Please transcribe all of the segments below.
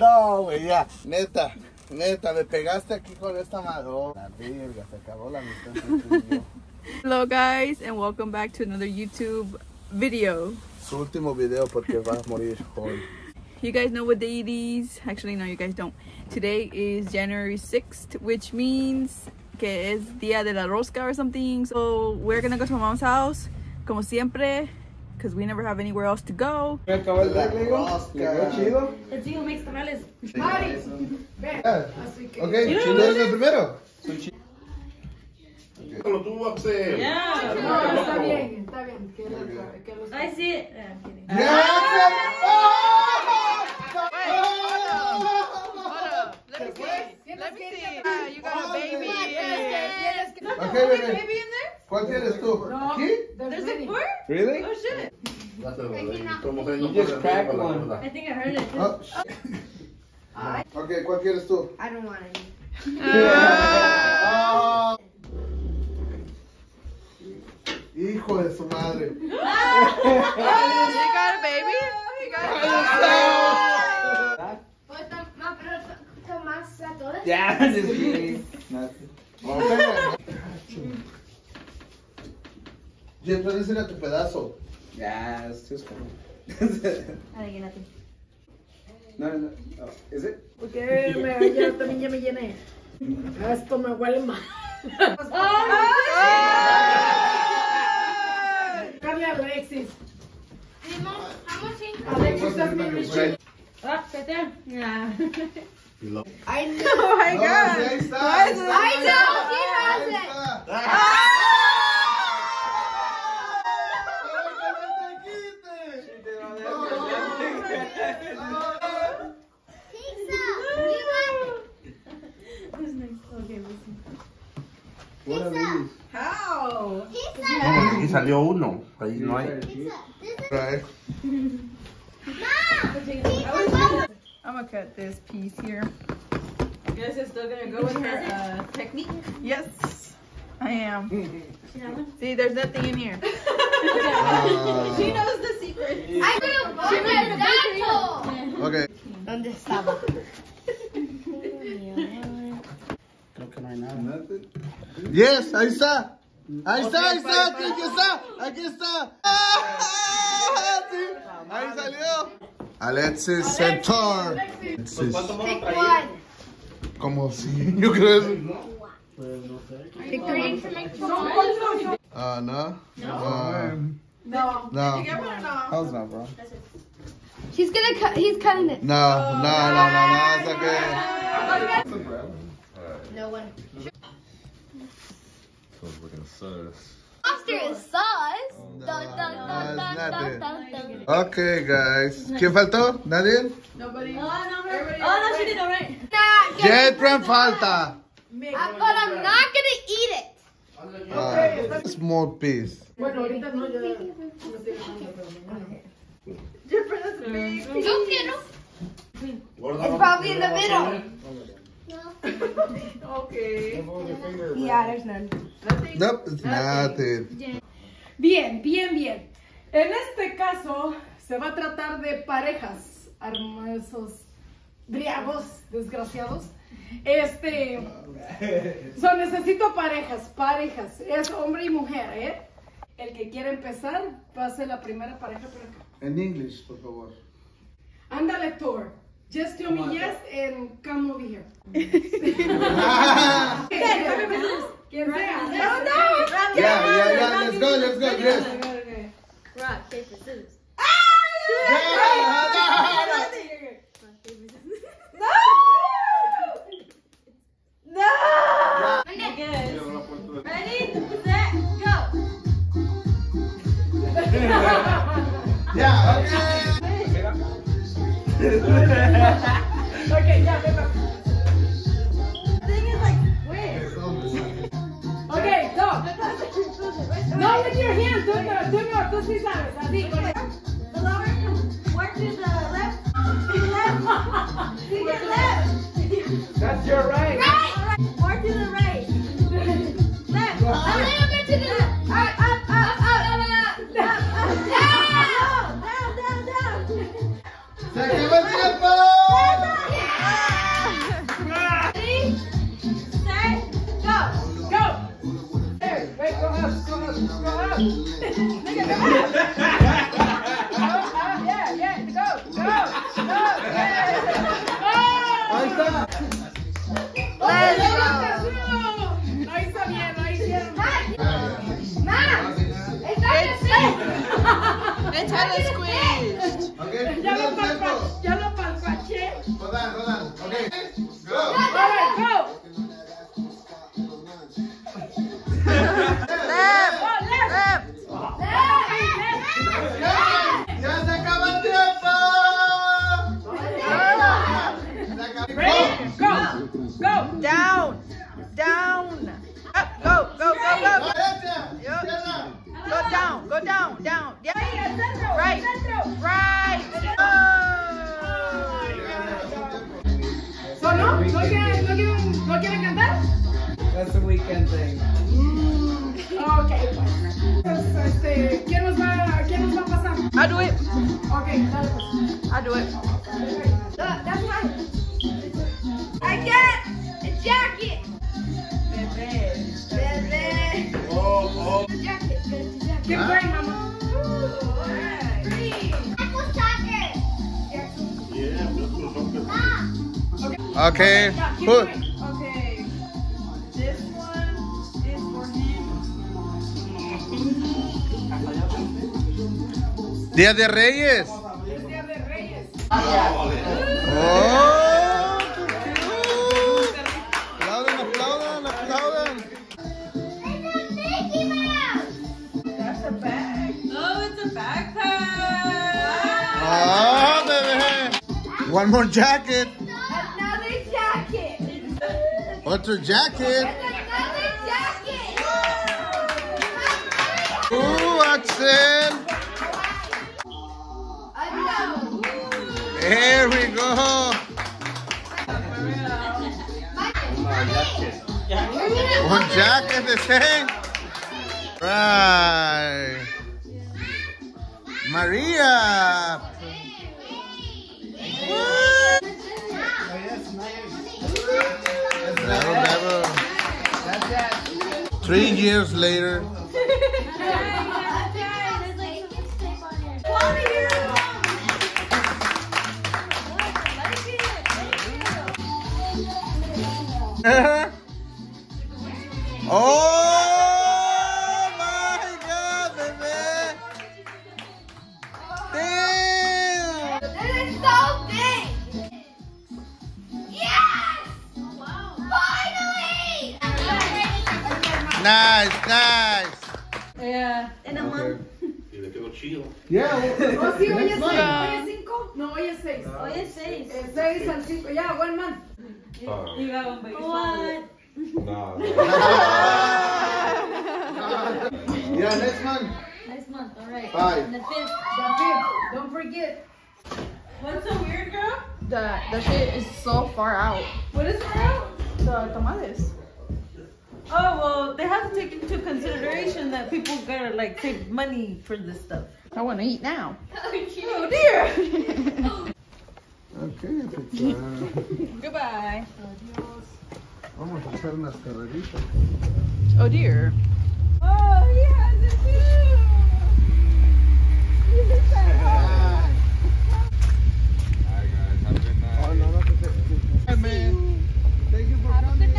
No, güey, ya. Neta, me pegaste aquí con esta madre. Oh, la verga, se acabó la amistad entre tú y yo. Hello guys and welcome back to another YouTube video. Su último video porque va a morir hoy. You guys know what day it is? Actually, no, you guys don't. Today is January 6th, which means que es Día de la Rosca or something. So we're gonna go to my mom's house, como siempre, because we never have anywhere else to go. La rosca. chido? El tío makes tamales. Mari, ven. Así que. Ok, ¿chido es el primero? Lo tuvo a hacer. Yeah. No, está bien, está bien. Que lo I see it. I'm kidding. Let me see. You got a baby. Ok, bebé. ¿Cuál tienes tú? No, ¿Aquí? There's a four? Really? Oh shit. You just cracked one. I think I heard it. Oh. Ok, ¿cuál quieres tú? I don't want any. Ah. Hijo de su madre. You got a baby? You got a baby? ¿Tomás a todas? Yeah, just kidding. Jen, ¿puedes ir a tu pedazo? Yeah, it's just cool. Adelante. No. Oh, is it? Porque yo también ya me llené. Esto me huele mal. Carly Alexis. Alexis es mi Michelle. Ah, vete. Yeah. I know. Oh my No, god. sí, ahí está. Why is it- I know, he has Ahí it. está. Who's next? Okay, listen. What are these? How? Y salió uno. Ahí no hay. Right. I'm gonna cut this piece here. You guys are still gonna go with her technique? Yes, I am. See, there's nothing in here. She knows the secret. I do. Okay. ¿Dónde estaba? Creo que no hay nada. Yes, ahí está. Ahí está. Aquí está. Ah, sí, ahí salió. Alexis Centaur. Alexis. Pick one. Como si, yo creo eso. Pick three. No. No. No. How's that, bro? He's cutting it. No, it's okay. No one. So we're gonna sus. Monster is sauce. Okay, guys. ¿Quién faltó? ¿Nadie? Nobody. Oh, no, she did all right. Jetran falta. But I'm not gonna eat it. Small piece. Bueno, ahorita no, yo. Yo quiero. It's probably in the middle. Okay. Yeah, there's none. Nope, it's nothing. Bien. En este caso se va a tratar de parejas, hermosos, briagos, desgraciados. Necesito parejas. Es hombre y mujer, ¿eh? El que quiera empezar, pase la primera pareja por acá. En inglés, por favor. Ándale, Thor. Just tell me yes and come over here. ¿Quién sea? No. Yeah, let's go, yes. Rock, paper, scissors. No! I guess. Ready, set, go. Yeah, okay. Okay, ya, ven. The thing is like, where? Okay, go. No with your hands, do no, tú sí sabes, así. The lower, work to the left. To the left. To your left. That's your right. Right. Work to the right. Left. A little bit to the left. Up. ¡Se acabó el tiempo! It's hella squished. Okay, Ya lo palpaché. Hold on. Okay, go. All right, go. Left. Oh, left. Left. ¡Ya se acaba el tiempo! Ready? Go. Go. Down. Down. Up. Go. Go. Go. Go. Yup. Go down. Go down. Down. Yeah. Right. Right. Oh. So, ¿no? ¿No quieren cantar? That's a weekend thing. Ok, pues. ¿Quién nos va a pasar? I'll do it. Ok, dale pues. I'll do it. That's right. I get a jacket. Bebe. Oh. Jacket. Keep going, mama. Yeah, this was something. Okay, Yeah, keep put. going. Okay. This one is for him. Día de Reyes. Es Día de Reyes. Oh, qué cute. Aplaudan. That's a bag. Oh, it's a backpack. Oh, baby. One more jacket. Another jacket. Otro jacket. Another jacket. Ooh, Axel. Here we go. One jacket the same. Right. Maria. Never. 3 years later. Oh my God, baby! Damn! This is so big. Yes! Finally! Nice. Yeah. In a month. Y le quedó chido. Yeah. Oh, sí, hoy es 5. No, hoy es 6. Hoy es 6. 6 al 5. Ya, 1 month. What? No. Yeah, next month. Next month, alright. 5. And the 5th. The 5th. Don't forget. What's so weird, girl? The shit is so far out. What is it now? The tamales. Oh, well, they have to take into consideration that people gotta like save money for this stuff. I want to eat now. Oh dear. Okay, Goodbye. vamos a hacer unas carreritas. Oh dear. Oh, he has it too. Oh, no, Hey, man. Thank you for coming.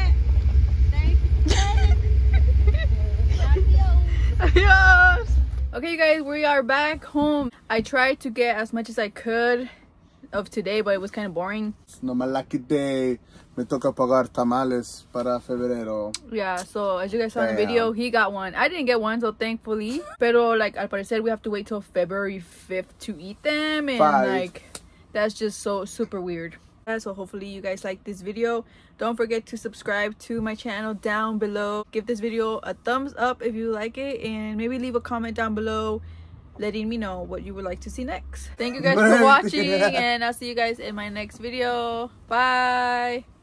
Adios. Okay, you guys, we are back home. I tried to get as much as I could of today, but it was kind of boring. No me la quité. Me toca pagar tamales para febrero. Yeah, so as you guys saw in the Damn. video, he got one. I didn't get one, so thankfully. Pero like al parecer, we have to wait till February 5th to eat them, and 5. like that's just so super weird. So hopefully you guys like this video. Don't forget to subscribe to my channel down below. Give this video a thumbs up if you like it, and maybe leave a comment down below letting me know what you would like to see next. Thank you guys for watching, and I'll see you guys in my next video. Bye.